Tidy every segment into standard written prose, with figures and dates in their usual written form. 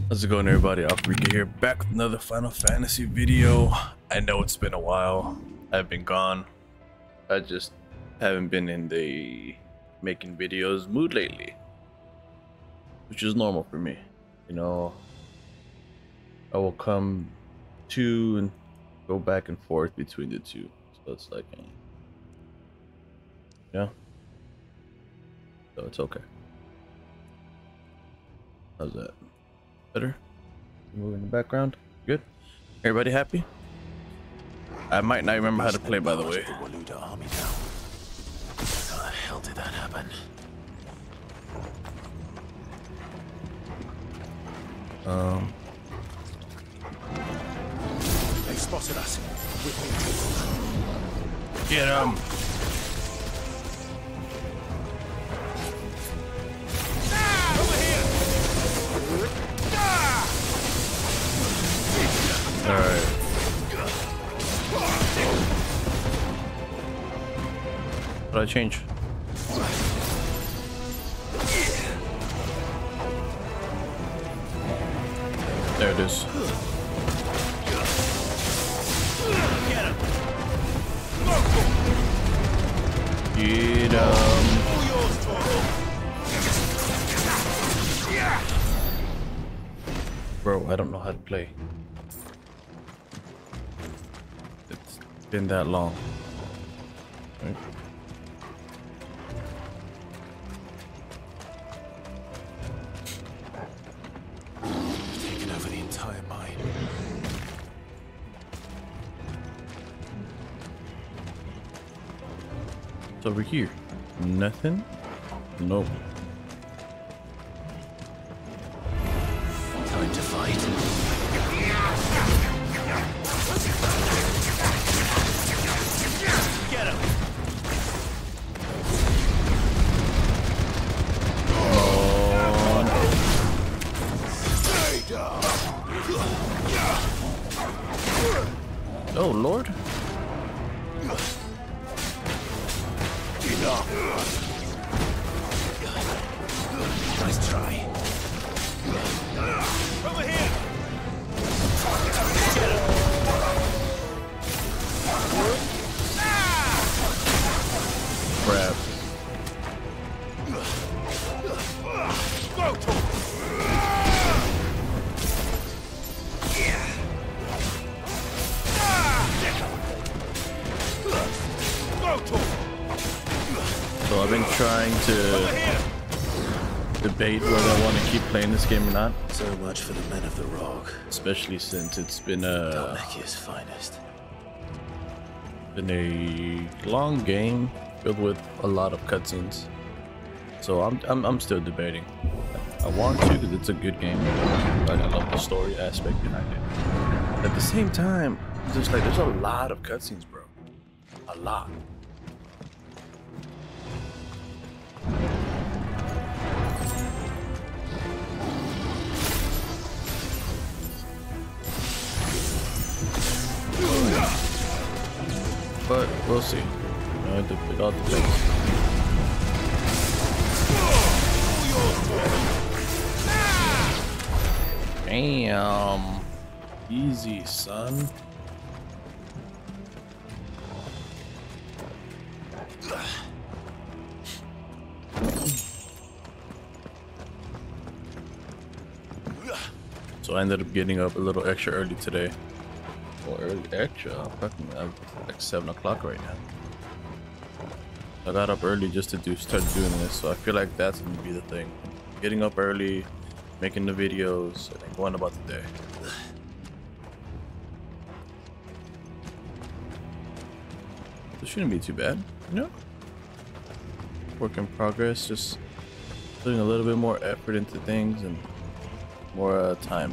How's it going, everybody? AlphaRique here, back with another Final Fantasy video. I know it's been a while. I've been gone. I just haven't been in the making videos mood lately, which is normal for me. You know, I will come to and go back and forth between the two. So it's like, yeah. So it's okay. How's that? Better? Move in the background. Good. Everybody happy? I might not remember how to play, by the way. How the hell did that happen? They spotted us. Get him! Alright. What did I change? There it is. Get him! Bro, I don't know how to play. It's been that long. Right. Taken over the entire mine. It's over here. Nothing? Nope. Time to fight. Get him! Oh, Lord. Nice try. Over here! Get him! Crap. So I've been trying to debate whether I want to keep playing this game or not. So much for the men of the rock. Especially since it's been Dalmekia's finest. a long game filled with a lot of cutscenes. So I'm still debating. I want to because it's a good game. Like, I love the story aspect behind it. At the same time, just like there's a lot of cutscenes, bro. A lot. But we'll see. It all depends. Damn. Easy, son. So I ended up getting up a little extra early today. Well, early extra. I'm like 7 o'clock right now. I got up early just to start doing this, so I feel like that's gonna be the thing. Getting up early, making the videos, and then going about the day. This shouldn't be too bad, you know? Work in progress, just putting a little bit more effort into things and more time.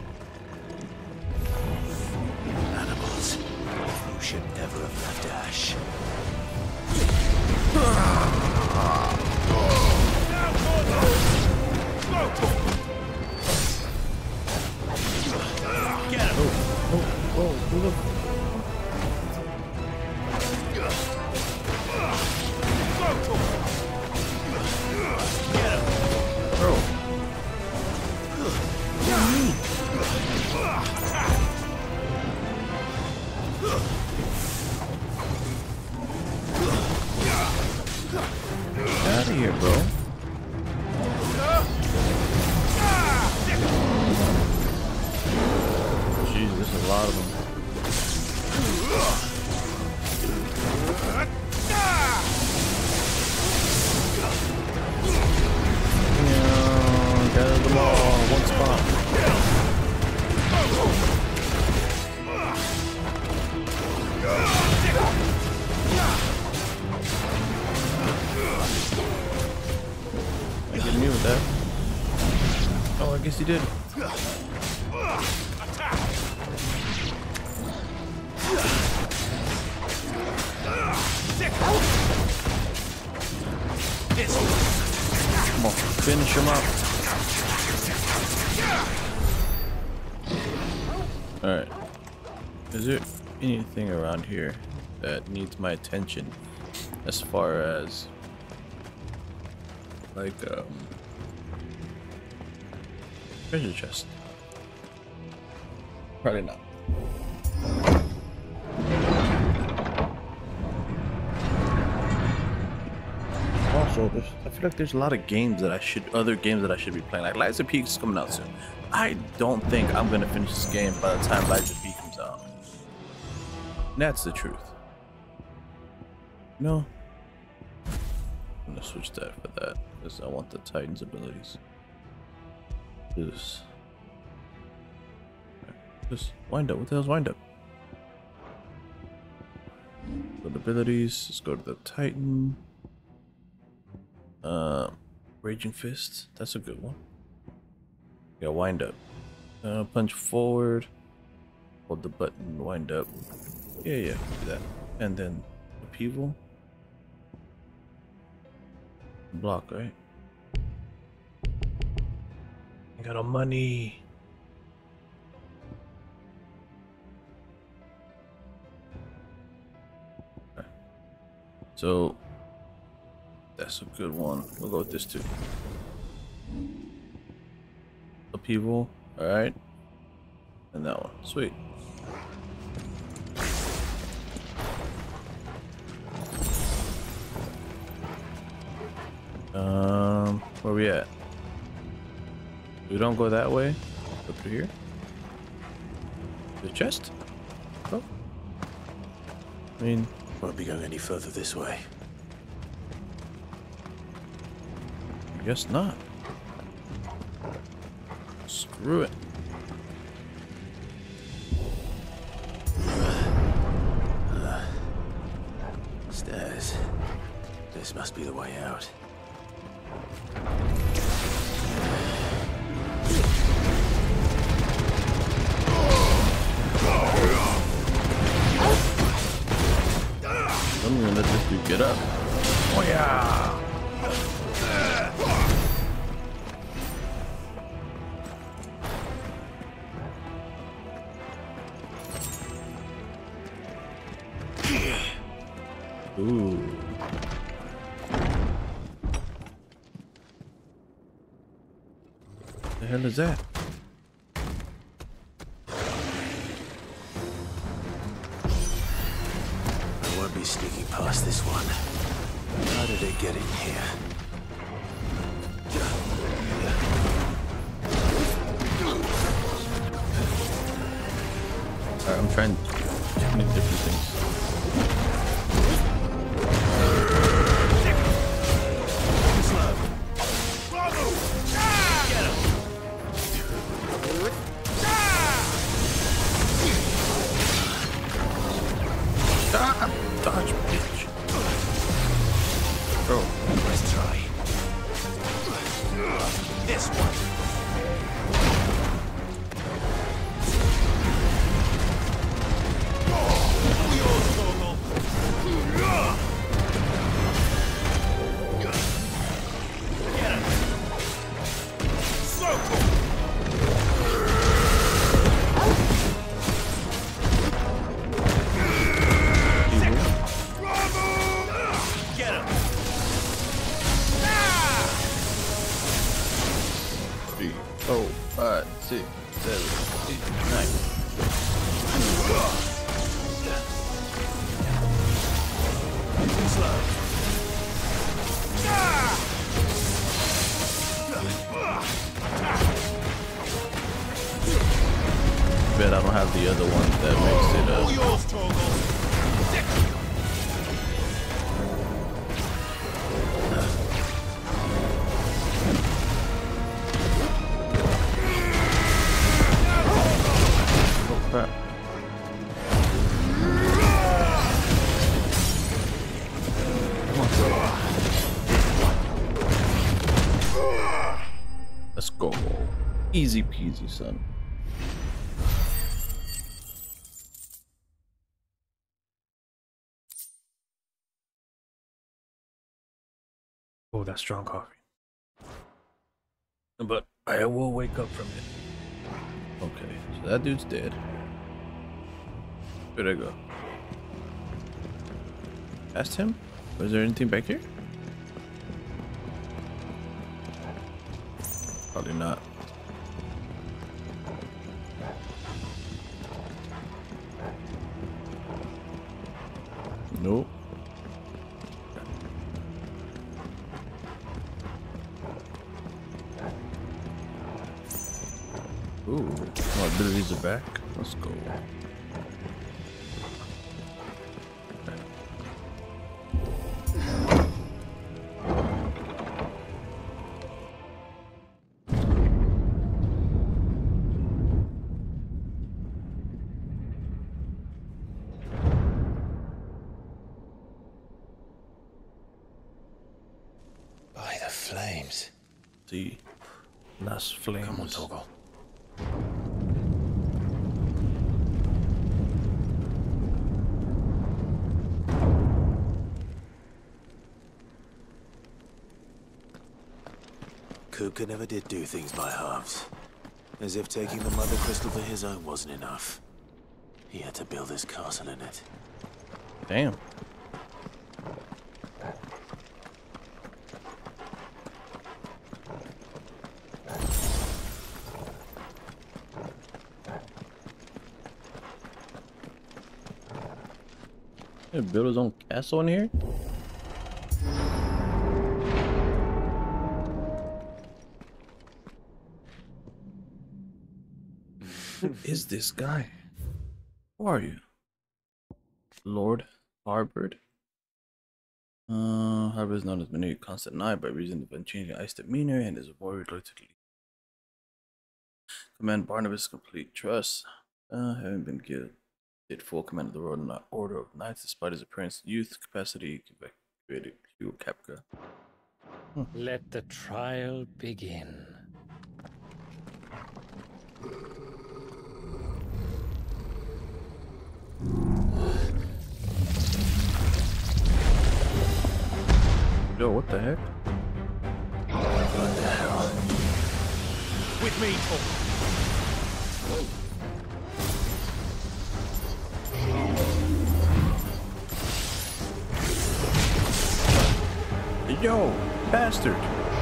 Animals. You should never have left Ash. Get him! Oh, look. Bro. me. Get out of here, bro. Jeez, there's a lot of them. Gather them all in one spot. I get me with that. Oh, I guess he did. Come on, finish him up. Alright. Is there anything around here that needs my attention as far as like treasure chest? Probably not. Also, I feel like there's a lot of games that other games that I should be playing. Like Lies of P is coming out soon. I don't think I'm gonna finish this game by the time Lies of P comes out. And that's the truth. No. I'm gonna switch that for that because I want the Titan's abilities. Just wind up. What the hell's wind up? Go to abilities. Let's go to the Titan. Raging Fist. That's a good one. Yeah, wind up. Punch forward. Hold the button. Wind up. Yeah, do that. And then upheaval. Block, right? I got a money. Okay. So that's a good one. We'll go with this too. Upheaval, alright. And that one. Sweet. Where we at? We don't go that way. Go through here. The chest? Oh. I mean, Won't be going any further this way. I guess not. Screw it. Stairs. This must be the way out. I'm gonna let this dude get up. Oh yeah! Ooh. What the hell is that? I won't be sneaking past this one. How did it get in here? Alright, I'm trying too many different things. Dodge, bitch. Bro. Let's try. This one. 5, 6, 7, 8, 9. Slow. Bet I don't have the other one that makes it All yours, Torgal. Oh crap. Let's go. Easy peasy, son. Oh, that's strong coffee. But I will wake up from it. Okay, so that dude's dead. Where'd I go? Past him? Was there anything back here? Probably not. Nope. Ooh, my abilities are back. Let's go. By the flames. See, last flames. Come on, Torgal. Kupka never did do things by halves. As if taking the Mother Crystal for his own wasn't enough. He had to build his castle in it. Damn. He built his own castle in here? Who is this guy? Who are you? Lord Harbord? Harbord is known as many constant eye by reason of unchanging ice demeanor and is a warrior loyal to the command Barnabas complete trust. Having been given full command of the Royal Order of Knights despite his appearance, youth, capacity, created Hugo Kupka. Let the trial begin. Yo, what the heck? What the hell? With me, Torgal. Yo, bastard!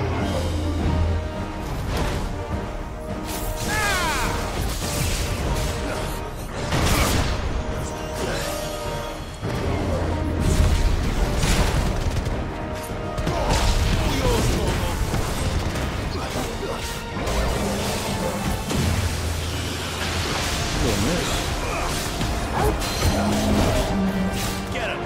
Get him!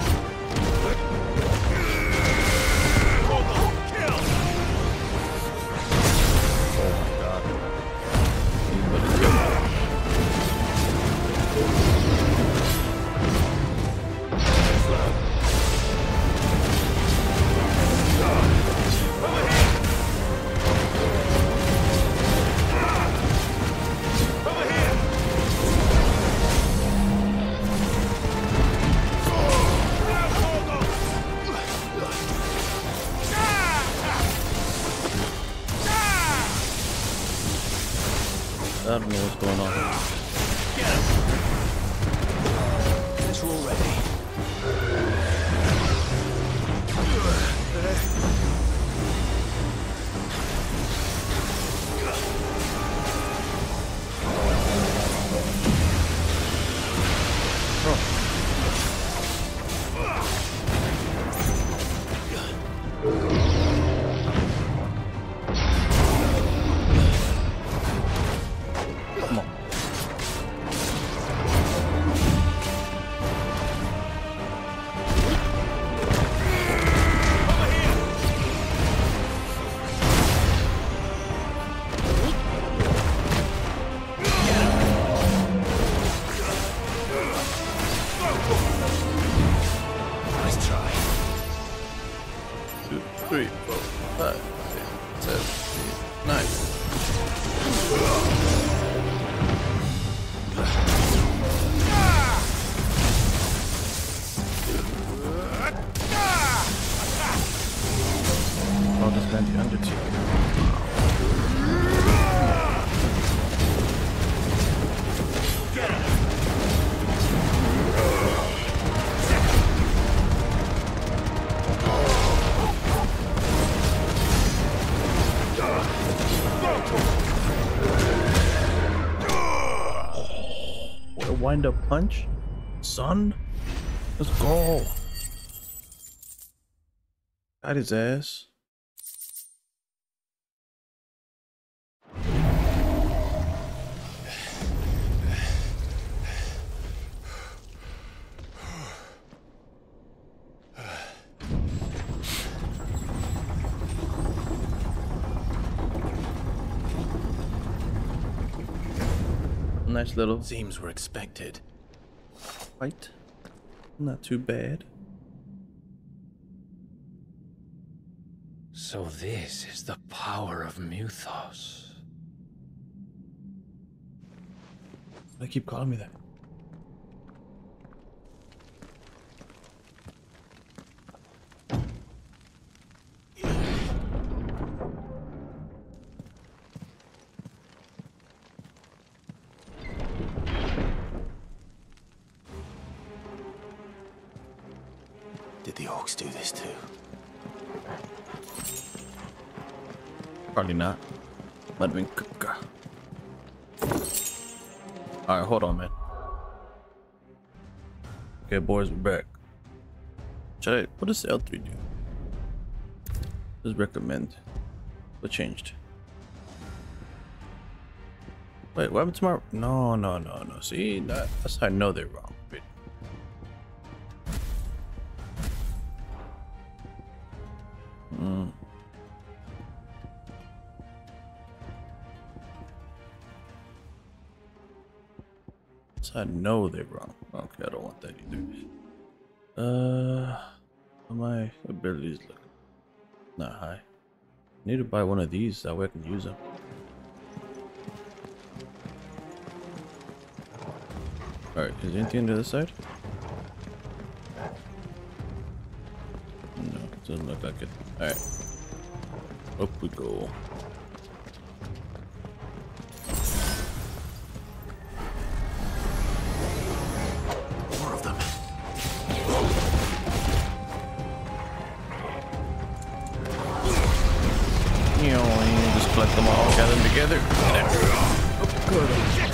I don't know what's going on. Get him! It's all ready. wind up punch, son. Let's go. Got his ass. Nice little Seems we're expected. fight. Not too bad. So this is the power of Mythos. They keep calling me that. Did the orcs do this too? Probably not. Might have been Kupka. Alright, hold on, man. Okay, boys, we're back. What does L3 do? Just recommend. What changed? Wait, what happened to my... No. See, that's how I know they're wrong. Wait. I know they're wrong. Okay, I don't want that either. My abilities look not high. I need to buy one of these that way I can use them. Alright, is there anything on the other side? No, it doesn't look like it. Alright. Up we go. Collect them all, gather them together. Good.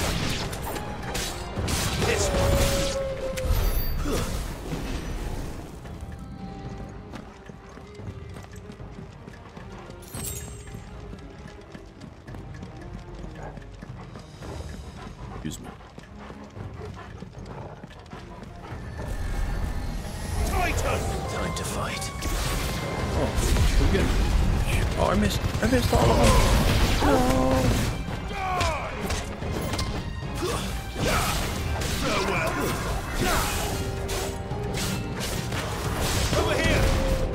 Excuse me. Time to fight. Oh, we're good. Oh, I missed all of them. Over here.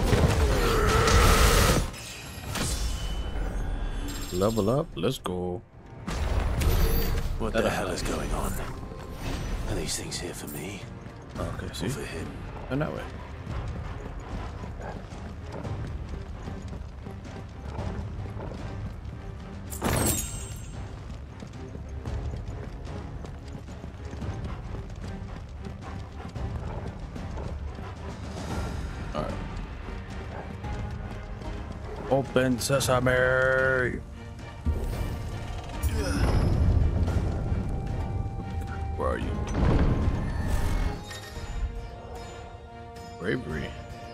Level up, let's go. What the hell is going on? Are these things here for me? Okay, see? Or for him? Turn that way. Open sesame. Where are you? Bravery.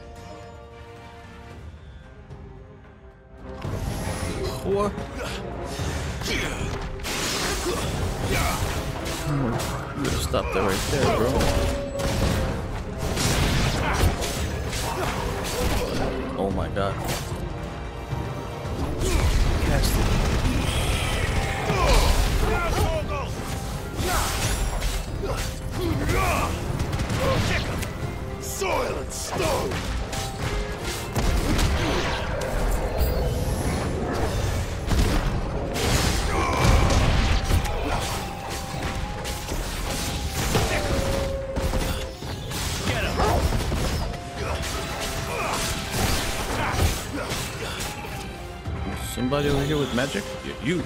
What? You gotta stop that right there, bro. Oh my god. Cast it. Soil and stone. Somebody over here with magic? Yeah, you.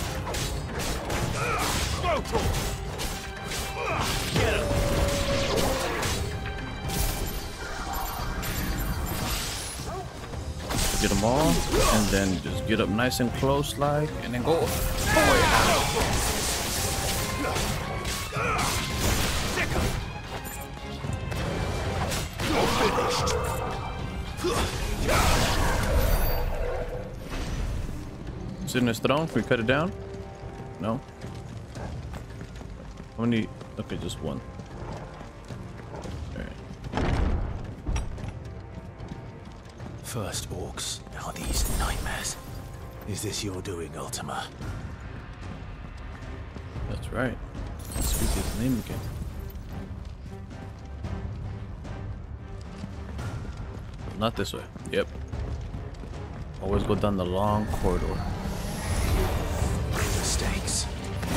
Get them all, and then just get up nice and close, like, and then go. Oh, yeah. Sit in his throne. Can we cut it down? No. How many? Okay, just one. First orcs, now these nightmares. Is this your doing, Ultima? That's right. Let's speak his name again. Not this way. Yep. Always go down the long corridor. Mistakes.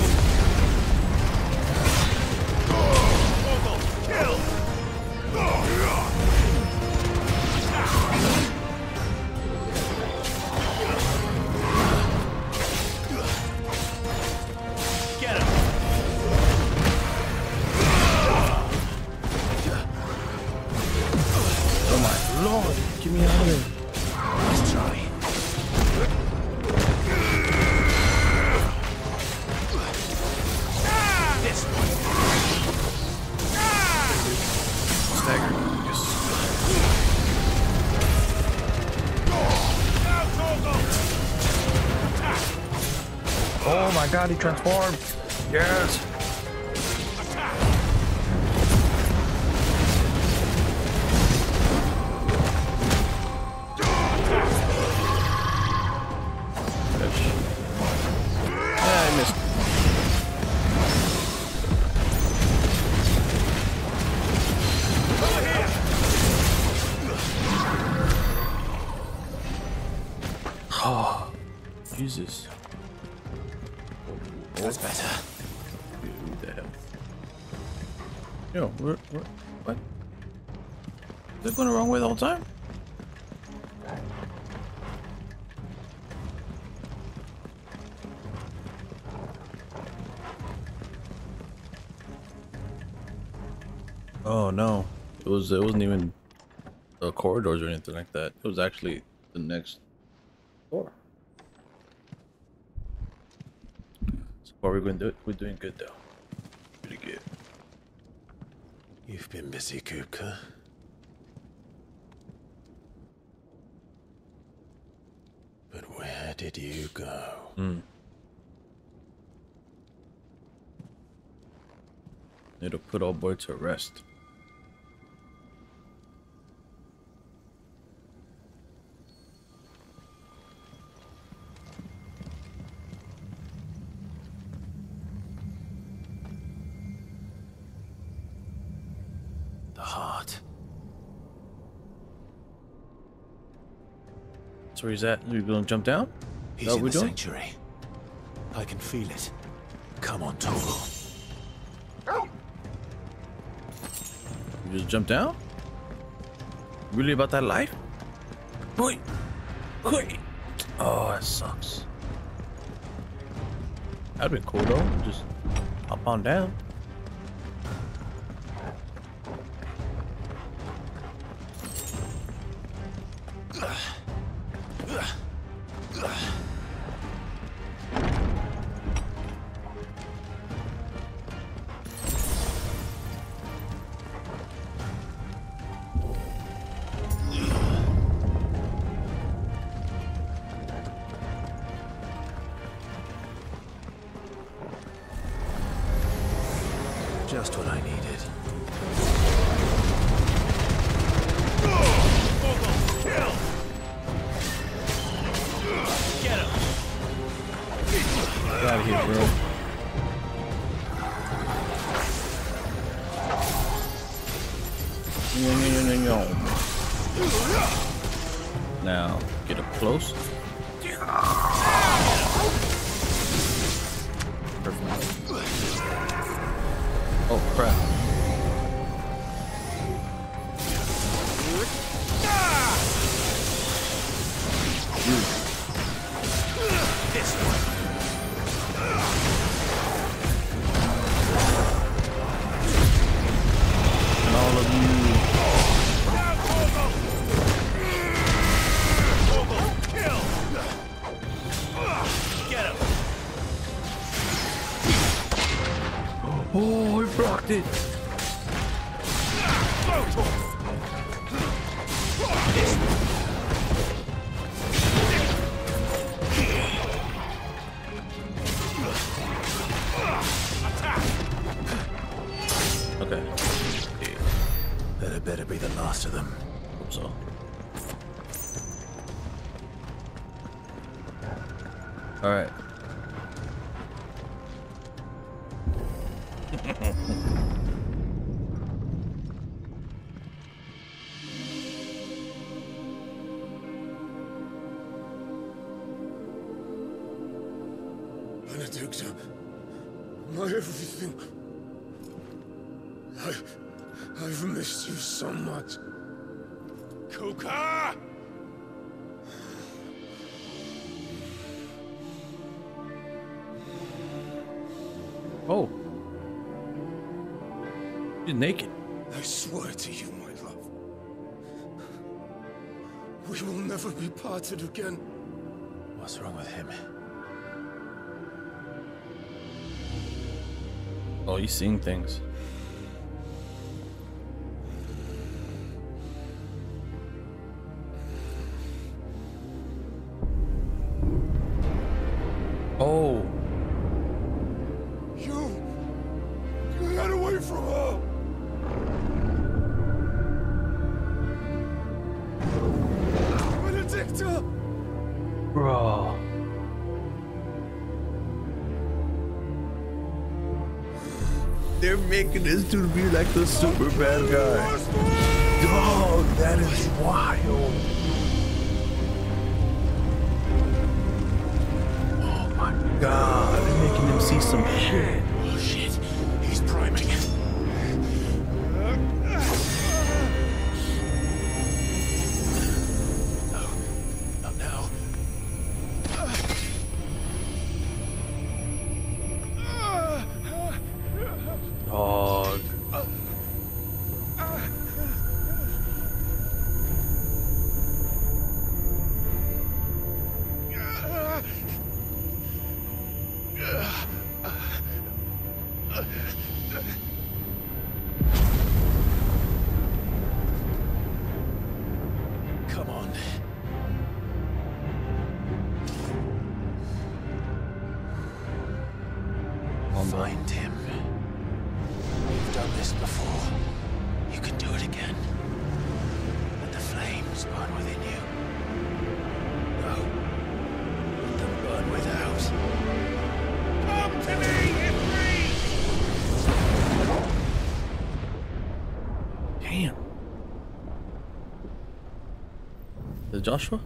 Lord, get me out of here. Let's try. This one. Stagger. Yes. Oh my god, he transformed. Yes. Oh, Jesus. That's better. Dude, the hell? Yo, what? Is it going the wrong way the whole time? Oh no, it wasn't even the corridors or anything like that. It was actually the next door. So far we're doing good though. Pretty good. You've been busy, Kupka. But where did you go? Need to put old boy to rest. The heart. That's where he's at. You gonna jump down? He's in the sanctuary. I can feel it. Come on, Toggle. You just jump down? Really about that life? Boy! Oh, that sucks. That'd been cool though. Just hop on down. Just what I needed. Get him! Get out of here, bro. Now, get up close. Perfect. Oh crap. This one. And all of you. Kill. Get him. Oh, he blocked it. Okay. That had better be the last of them. Hope so. All right. Benedicta, my everything. I've missed you so much. Kupka! Oh. You're naked. I swear to you, my love. We will never be parted again. What's wrong with him? Oh, he's seeing things. Oh. You got away from her. Benedicta! Bro. They're making this dude be like the super bad guy. Dog, that is wild. Oh my god, they're making him see some shit. Oh shit, he's priming. No, not now. Dog. Come on. Find him. You've done this before. You can do it again. Let the flames burn within you. No. Let them burn without. Come to me, Ifrit! Damn. Is it Joshua?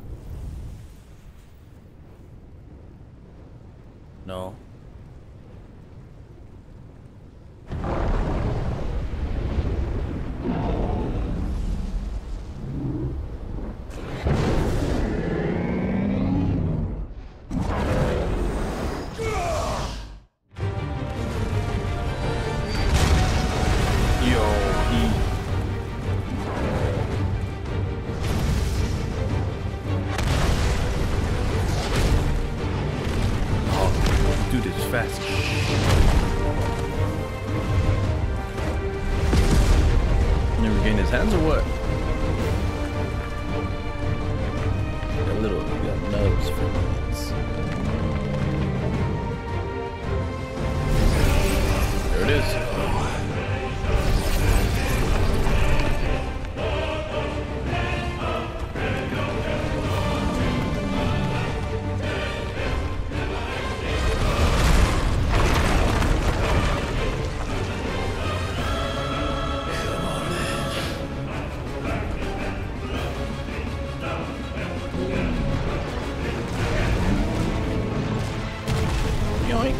No. Dude is fast. Never gain his hands or what? Got little, got nubs for minutes. There it is. Yoink.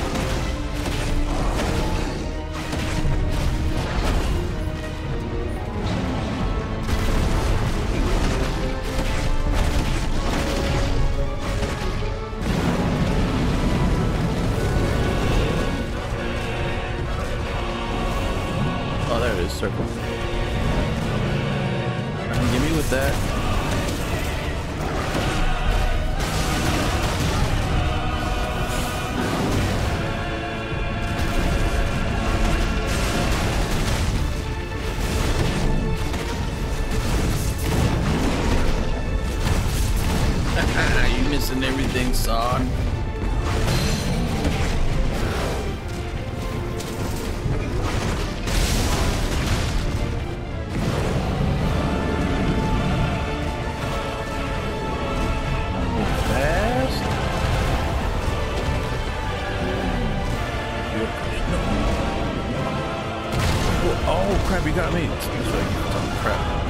Oh, there it is, circle. Give me with that. You missing everything, son. No. Oh crap, he got me. That's right. Oh crap.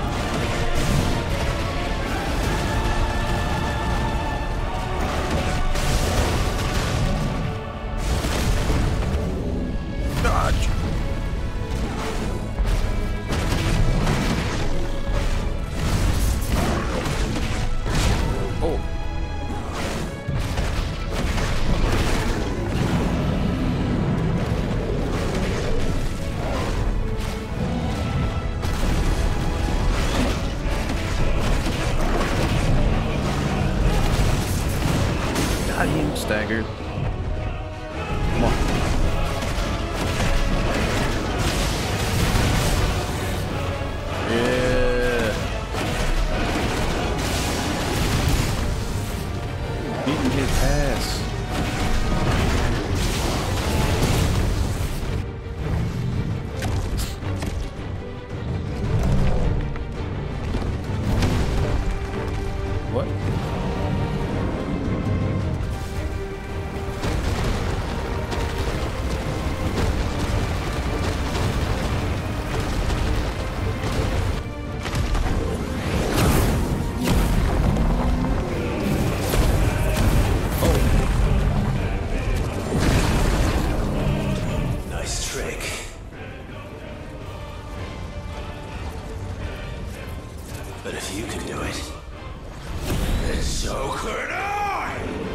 Dodge. Oh. Got him staggered. Come on. Yeah. Beating his ass. What? Nice trick. But if you can do it, then so could I!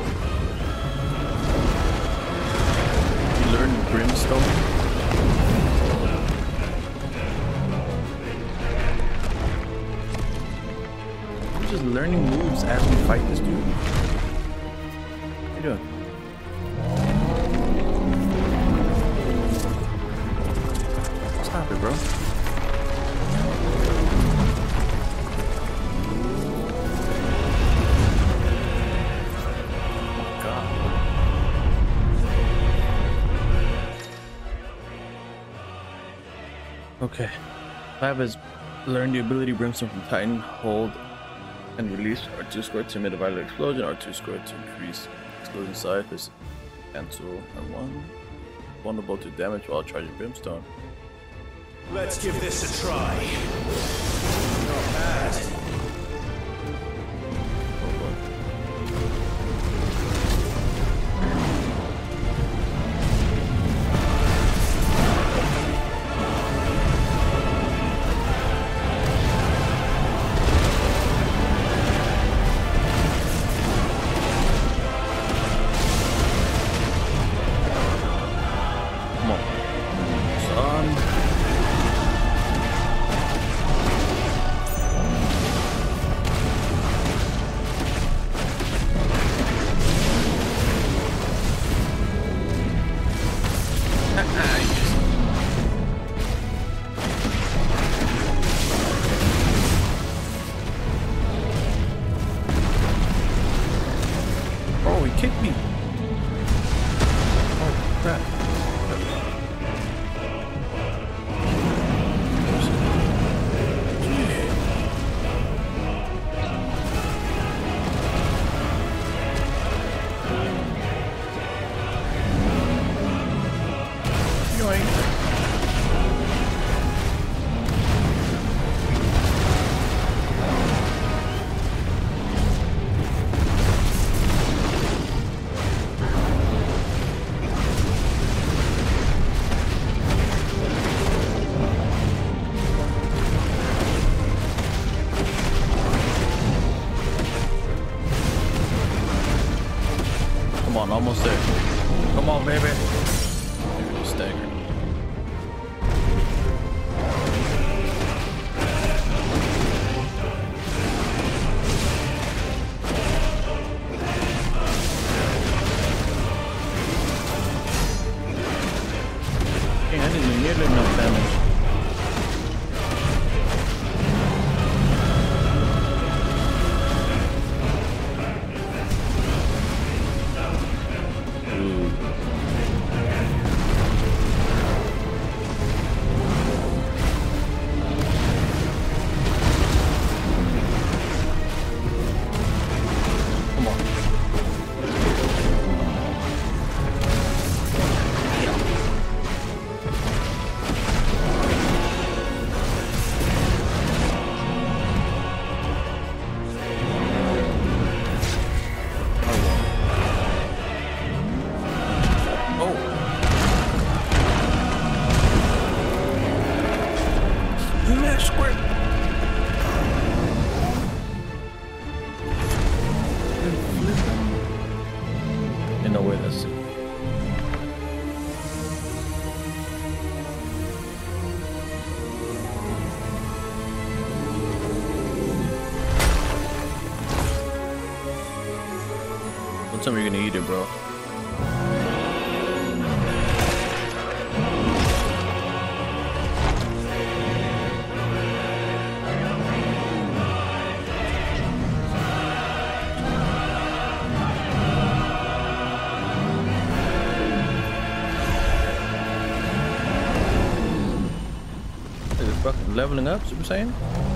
You learned brimstone? We're just learning moves as we fight this dude. What are you doing? Stop it, bro. Okay. 5 has learned the ability Brimstone from Titan. Hold and release R2 squared to emit a violent explosion, R2 squared to increase explosion size, is cancel R1. Vulnerable to damage while charging Brimstone. Let's give this a try. Not bad. Oh boy. Come on. Son. Oh, he kicked me. Oh, crap. Come on, almost there. Come on, baby. Maybe just stagger. Dang, I didn't do nearly enough damage. Come on. Yeah. Tell me you're gonna eat it, bro. Is it fucking leveling up? Super Saiyan?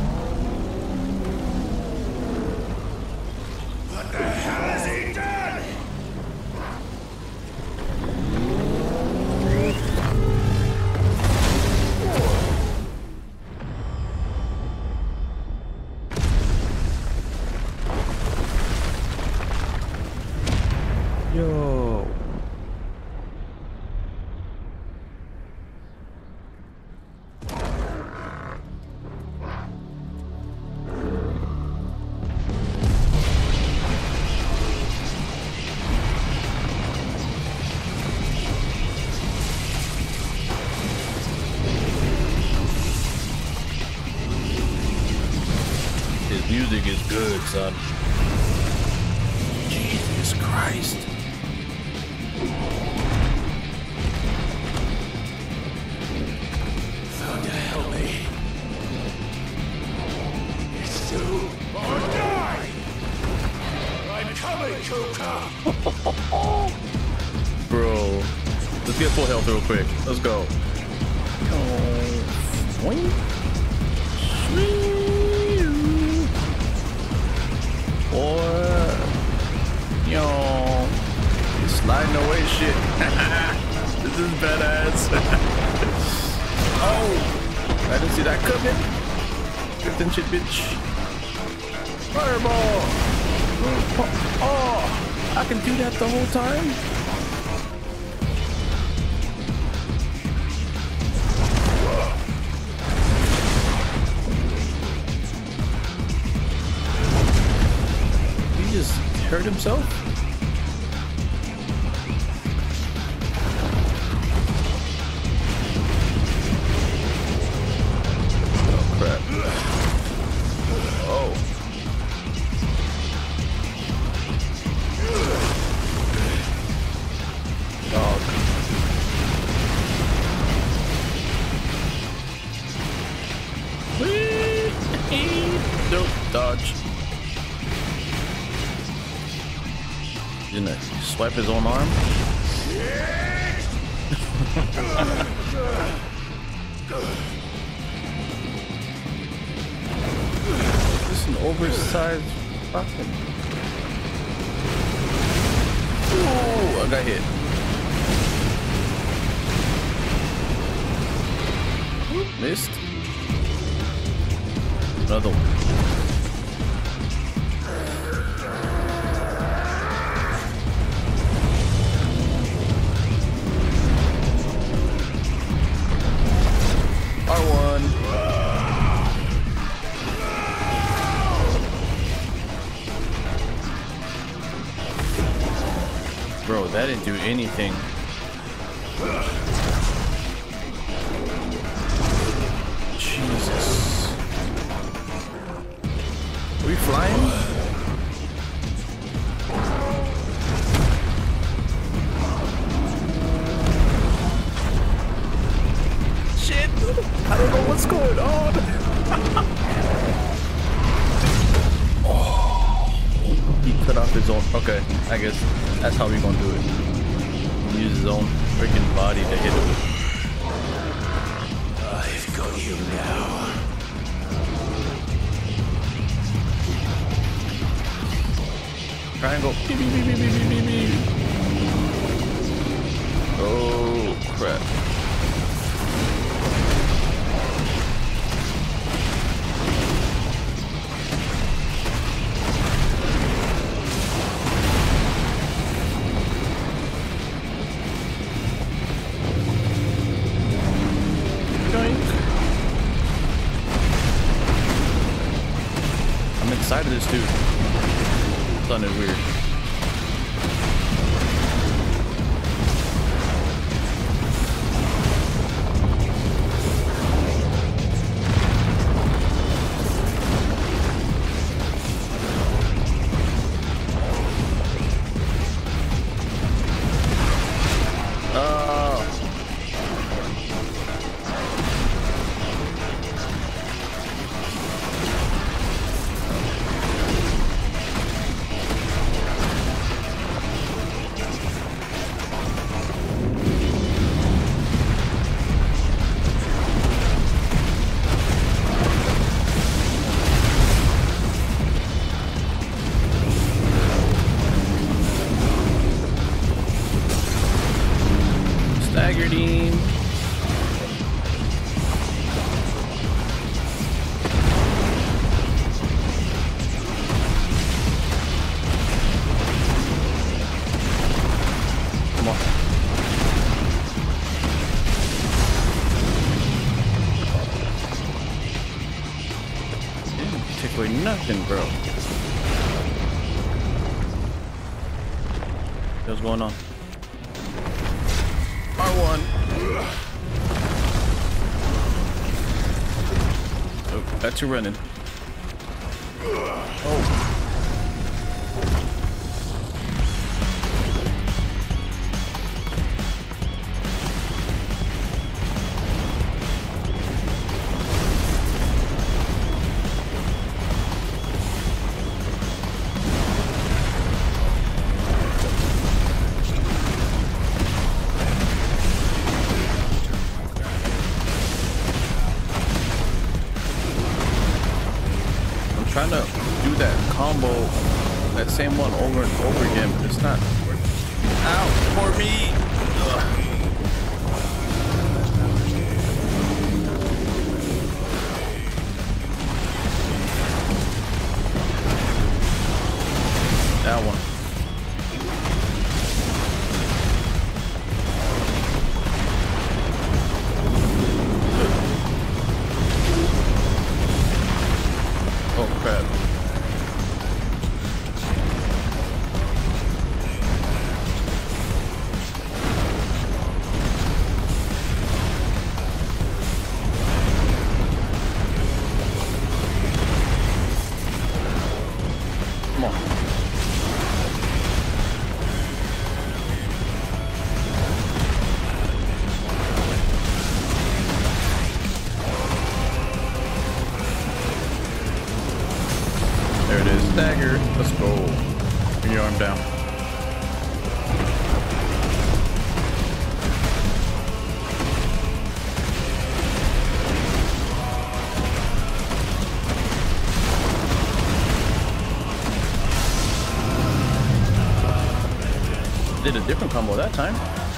What the hell has he done? Yo. His music is good, son. Jesus Christ. Thunder, help me. It's too... Or die! I'm coming, Kupka! Bro. Let's get full health real quick. Let's go. Swing. Or yo, he's sliding away shit. This is badass. Oh, I didn't see that coming. 15 shit, bitch. Fireball. Oh, I can do that the whole time. He just hurt himself. Oh crap. Oh. Dog. Nope, dodge. Didn't it swipe his own arm? This is an oversized fucking. Ooh, I got hit. Oop, missed. Another one. Bro, that didn't do anything. Jesus. Are we flying? Shit! I don't know what's going on. He cut off his own. Okay, I guess that's how we gonna do it. Use his own freaking body to hit him. I've got you now. Triangle. Beep, beep, beep, beep, beep, beep, beep. Oh crap. I'm inside of this dude. Sounded weird. for nothing, bro. What's going on? R1. Oh, that's you running. Oh. Trying to do that combo, that same one over and over again, but it's not out for me. Ugh. That one. Oh crap. Come on. There it is, stagger. Let's go. Bring your arm down. Did a different combo that time.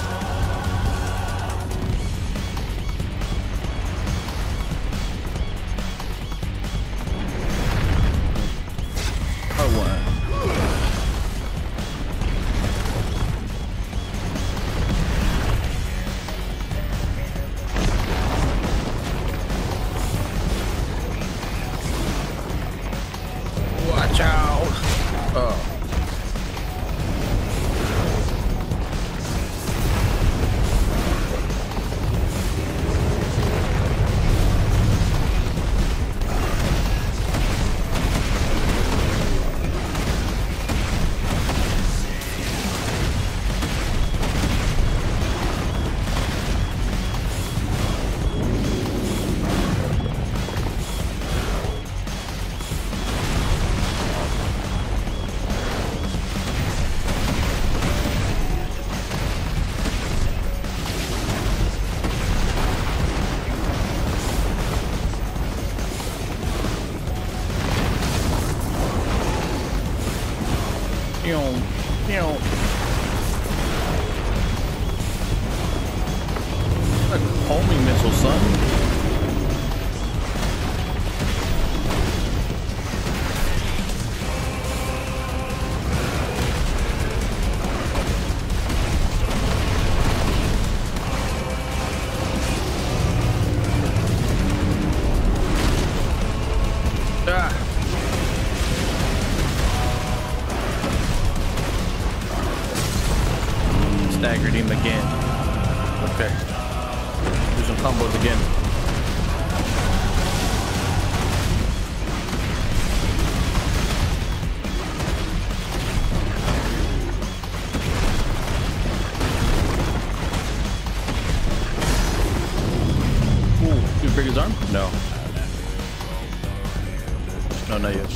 Watch out! Oh. Like homing missile, son. Ah. Staggered him again. Okay. Do some combos again. Ooh, you break his arm? No. No, not yet.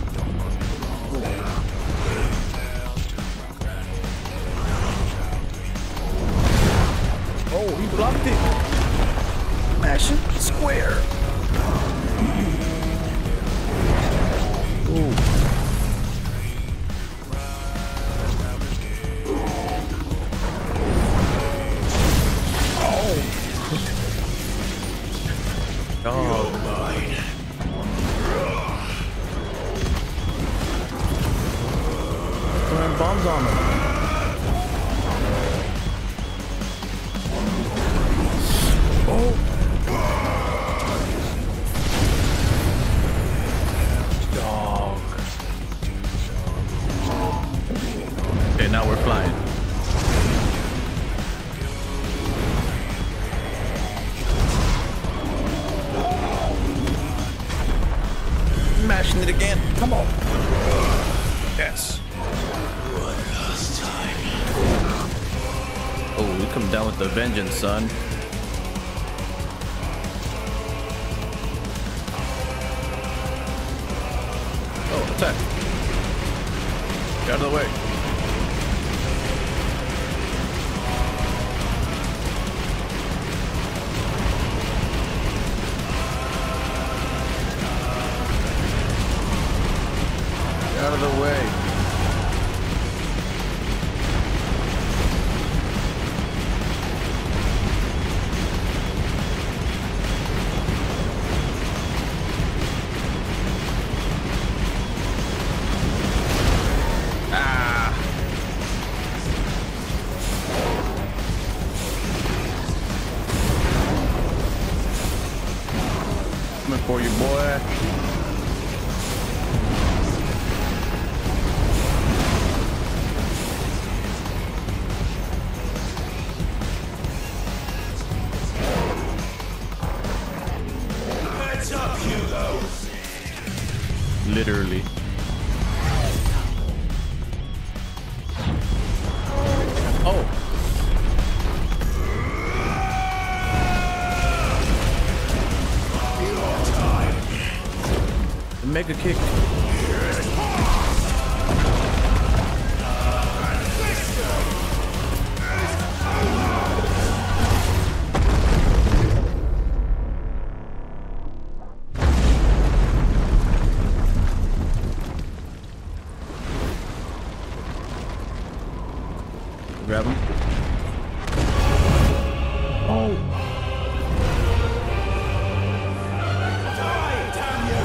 Oh, he blocked it. Mash it square. Ooh. Oh. Oh. Throwing bombs on him. it again. Come on. Yes. One last time. Oh, we come down with the vengeance, son. Oh, attack. Get out of the way. Get out of the way. Coming for you, boy. Heads up, Hugo. Literally. Oh. Mega kick. Grab him. Oh. Die, damn you!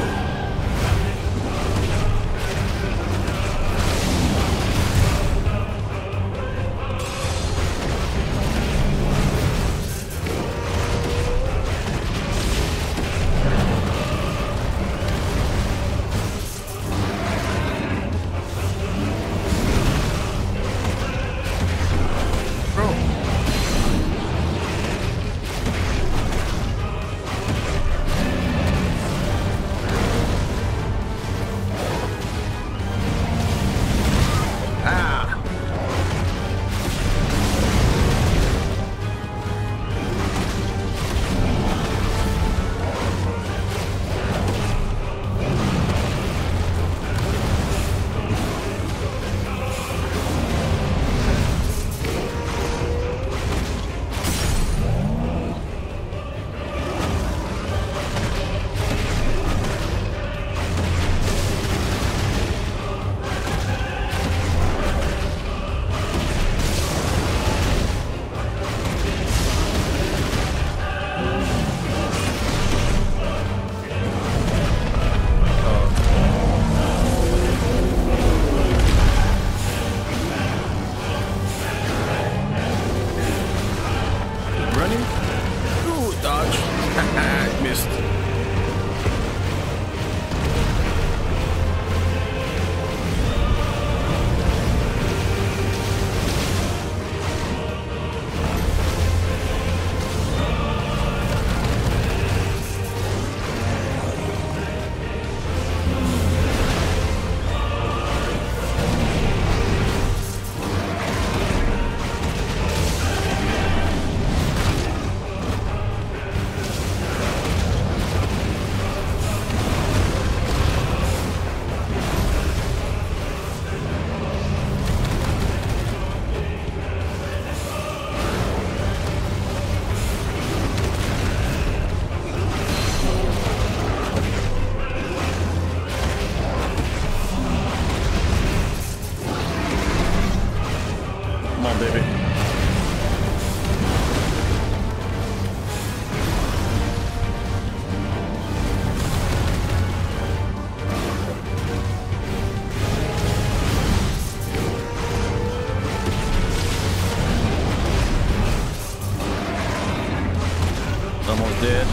Almost dead.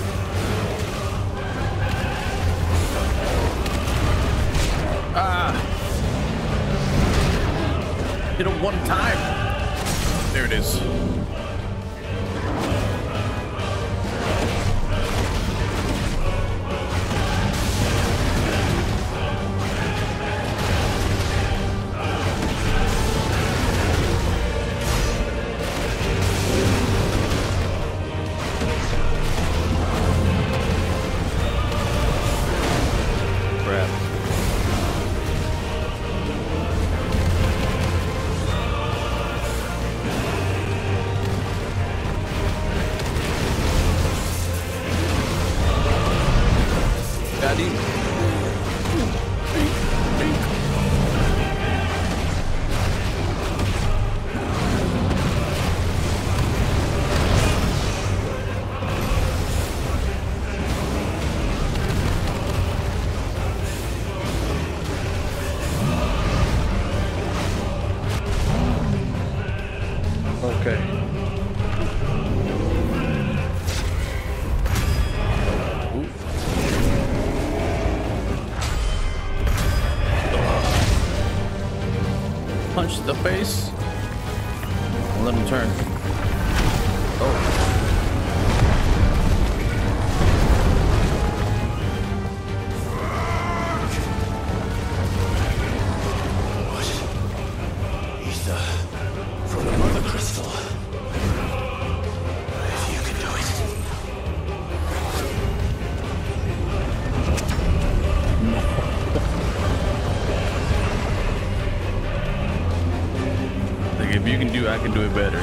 Ah! one time. There it is. Punch the face. Let him turn. Oh. If you can do, I can do it better.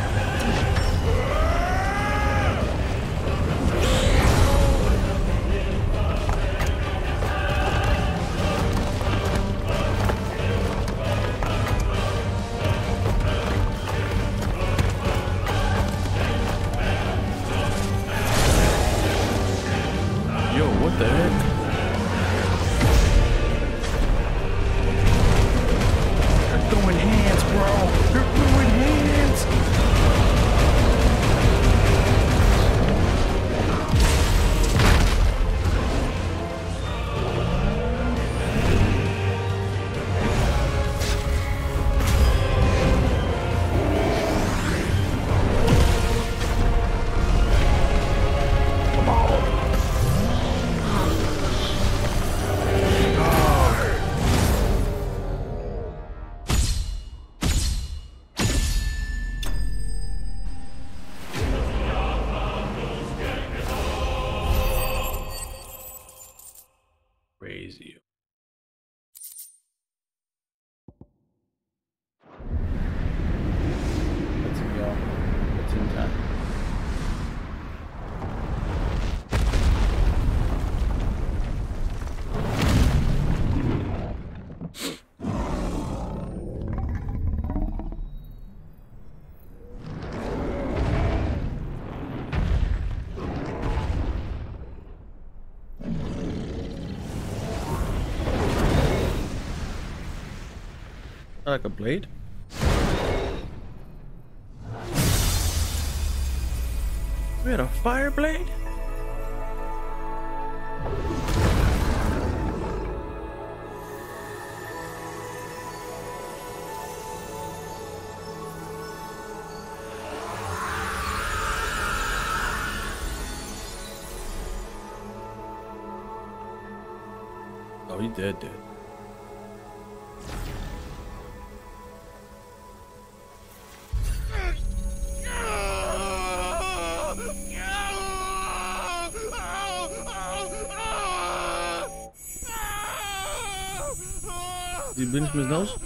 Yo, what the heck? They're throwing hands, bro. They're throwing hands. Come on. Crazy. Let's go. It's in time. Like a blade? We had a fire blade? Oh, he dead. Is he bleeding from his nose?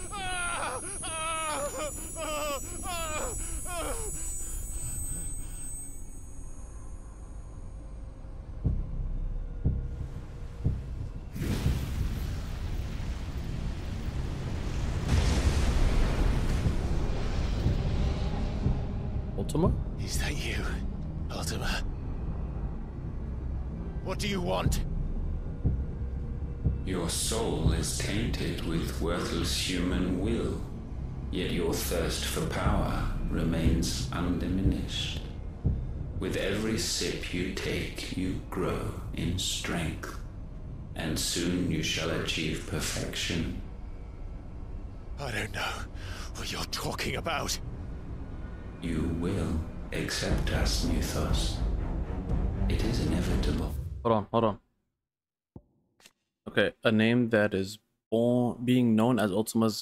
Ultima? Is that you, Ultima? What do you want? Your soul is tainted with worthless human will, yet your thirst for power remains undiminished. With every sip you take, you grow in strength, and soon you shall achieve perfection. I don't know what you're talking about. You will accept us, Muthos. It is inevitable. Hold on. Okay, a name that is being known as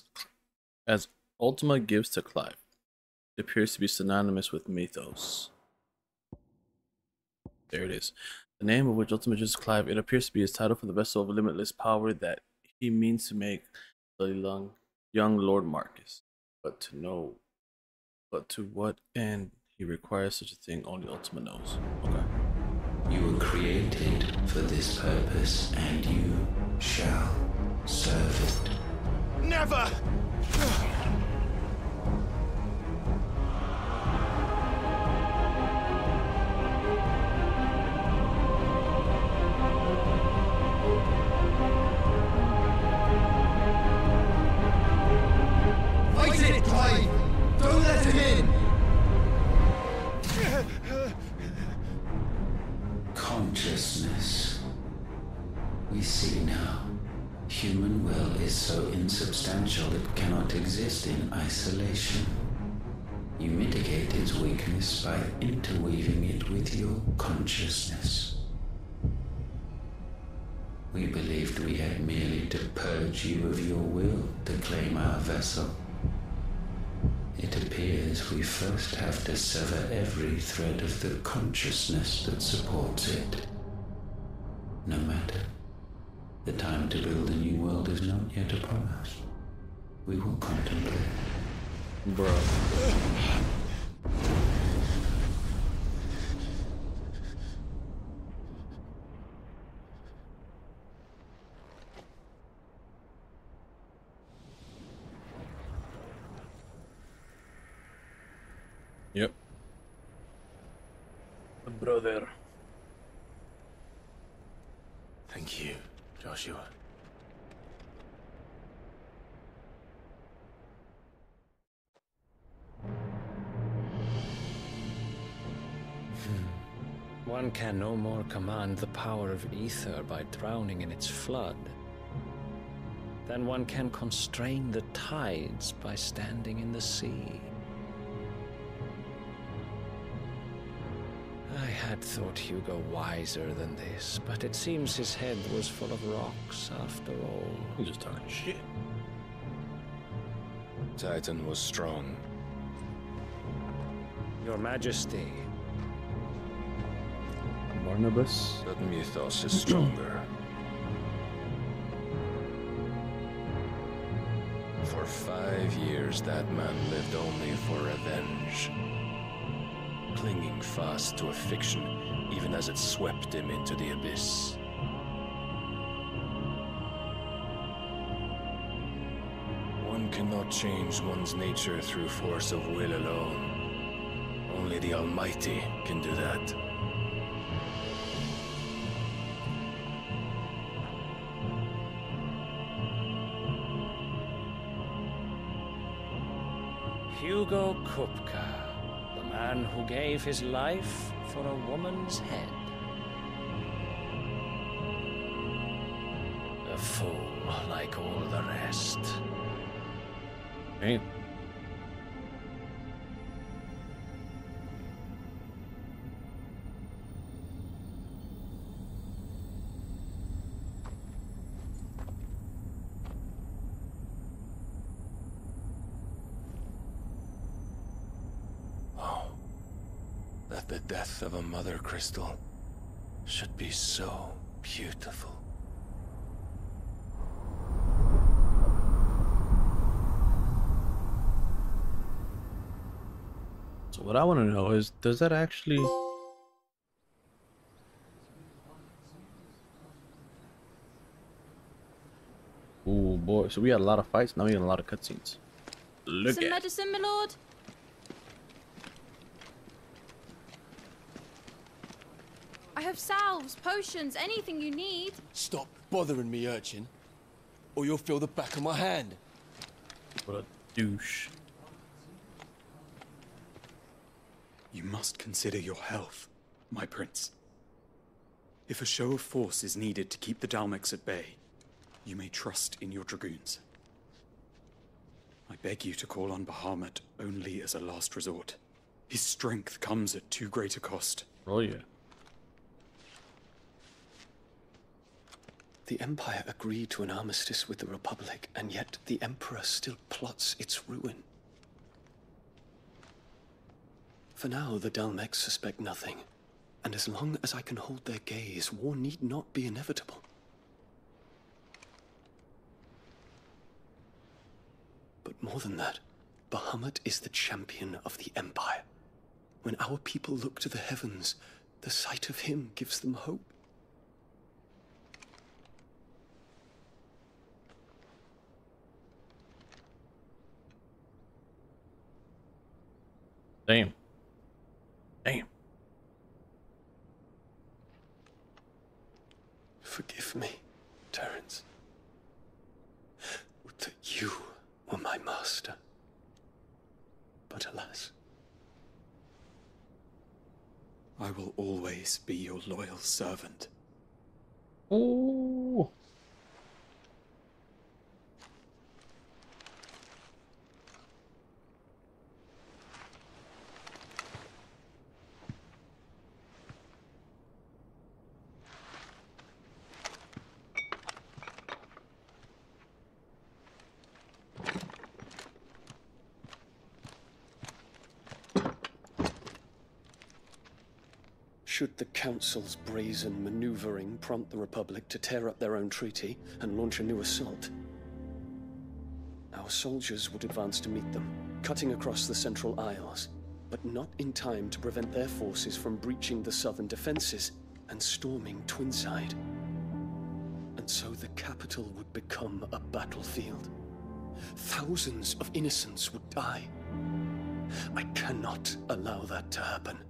Ultima gives to Clive. It appears to be synonymous with mythos. There it is. The name of which Ultima gives to Clive. It appears to be his title for the vessel of limitless power that he means to make the young Lord Marcus. But to what end he requires such a thing, only Ultima knows. Okay. You were created for this purpose, and you shall serve it. Never! Fight it, Clive! Don't let him in! Consciousness. We see now. Human will is so insubstantial it cannot exist in isolation. You mitigate its weakness by interweaving it with your consciousness. We believed we had merely to purge you of your will to claim our vessel. It appears we first have to sever every thread of the consciousness that supports it. No matter. The time to build a new world is not yet upon us. We will contemplate. Bro. Yep. Brother. Thank you, Joshua. One can no more command the power of ether by drowning in its flood than one can constrain the tides by standing in the sea. I had thought Hugo wiser than this, but it seems his head was full of rocks after all. He's just talking shit. Titan was strong. Your Majesty. Barnabas. But Mythos is stronger. For 5 years, that man lived only for revenge. Clinging fast to a fiction, even as it swept him into the abyss. One cannot change one's nature through force of will alone. Only the Almighty can do that. Hugo Kupka, the man who gave his life for a woman's head. A fool like all the rest. Hey. The death of a mother crystal should be so beautiful. So what I want to know is, does that actually... Ooh boy, so we had a lot of fights, now we had a lot of cutscenes. Look Some at medicine, my lord? I have salves, potions, anything you need. Stop bothering me, urchin, or you'll feel the back of my hand. what a douche. You must consider your health, my prince. If a show of force is needed to keep the Dalmex at bay, you may trust in your dragoons. I beg you to call on Bahamut only as a last resort. His strength comes at too great a cost. Oh yeah. The Empire agreed to an armistice with the Republic, and yet the Emperor still plots its ruin. For now, the Dalmex suspect nothing, and as long as I can hold their gaze, war need not be inevitable. But more than that, Bahamut is the champion of the Empire. When our people look to the heavens, the sight of him gives them hope. Damn. Damn. Forgive me, Terence. Would that you were my master. But alas. I will always be your loyal servant. Ooh. Should the Council's brazen maneuvering prompt the Republic to tear up their own treaty and launch a new assault, our soldiers would advance to meet them, cutting across the Central Isles, but not in time to prevent their forces from breaching the southern defenses and storming Twinside. And so the capital would become a battlefield. Thousands of innocents would die. I cannot allow that to happen.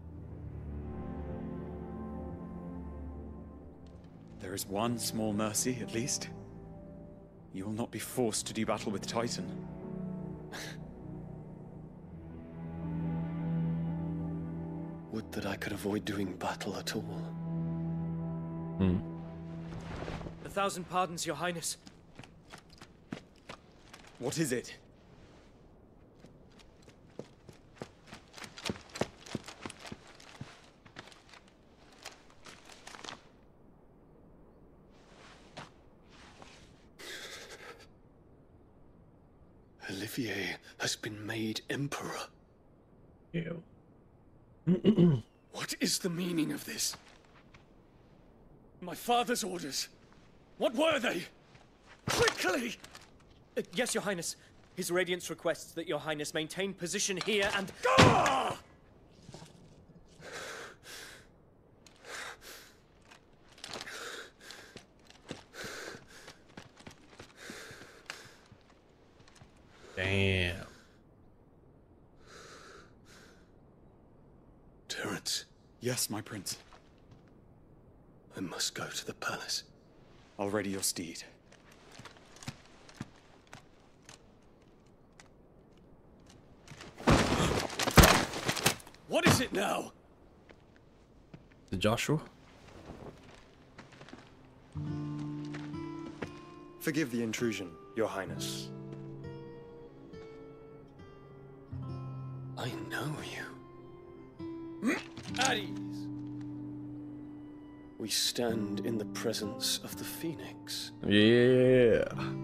There is one small mercy, at least. You will not be forced to do battle with Titan. Would that I could avoid doing battle at all. Hmm. 1,000 pardons, Your Highness. What is it? Olivier has been made Emperor. Ew. What is the meaning of this? My father's orders. What were they? Quickly! Yes, Your Highness. His Radiance requests that Your Highness maintain position here and... Ah! Damn. Terence, Yes, my prince. I must go to the palace. I'll ready your steed. What is it now? The Joshua? Forgive the intrusion, Your Highness. I know you. At ease. We stand in the presence of the Phoenix. Yeah.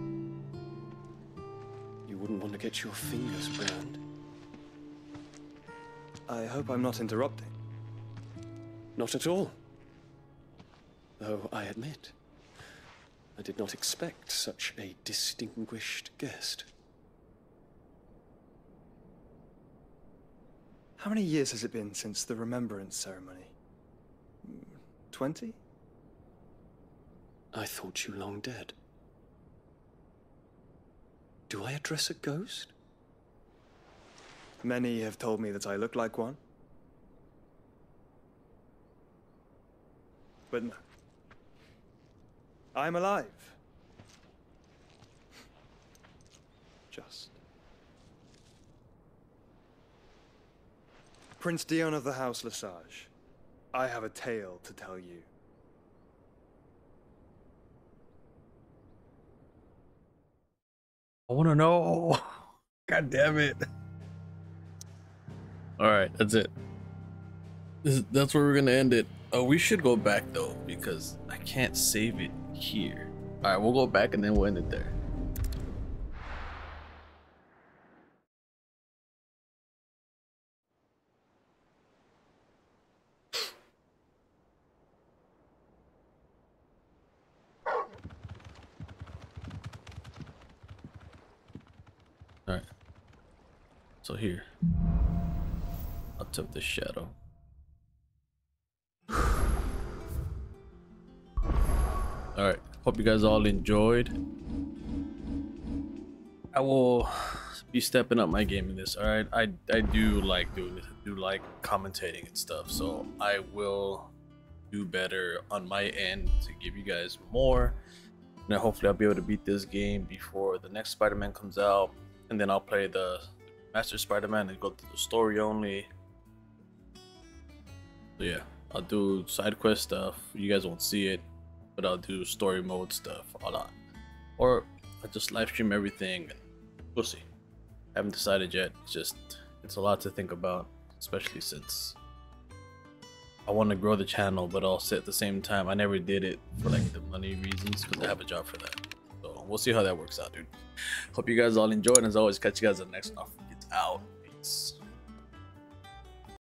You wouldn't want to get your fingers burned. I hope I'm not interrupting. Not at all. Though I admit, I did not expect such a distinguished guest. How many years has it been since the Remembrance ceremony? 20? I thought you long dead. Do I address a ghost? Many have told me that I look like one. But no. I'm alive. Just. Prince Dion of the House Lesage, I have a tale to tell you. I want to know. God damn it. Alright, that's it. That's where we're gonna end it. Oh, we should go back though, because I can't save it here. Alright, we'll go back and then we'll end it there. Alright. So here. I'll tip the shadow. Alright. Hope you guys all enjoyed. I will be stepping up my game in this, alright? I do like doing this. I do like commentating and stuff. So I will do better on my end to give you guys more. And hopefully I'll be able to beat this game before the next Spider-Man comes out. And then I'll play the Master Spider-Man and go through the story only. So yeah, I'll do side quest stuff. You guys won't see it, but I'll do story mode stuff a lot. Or I'll just live stream everything. We'll see. I haven't decided yet. It's a lot to think about, especially since I want to grow the channel, but also at the same time, I never did it for like the money reasons because I have a job for that. So we'll see how that works out, dude. Hope you guys all enjoyed, and as always, catch you guys on the next one. It's out. Peace.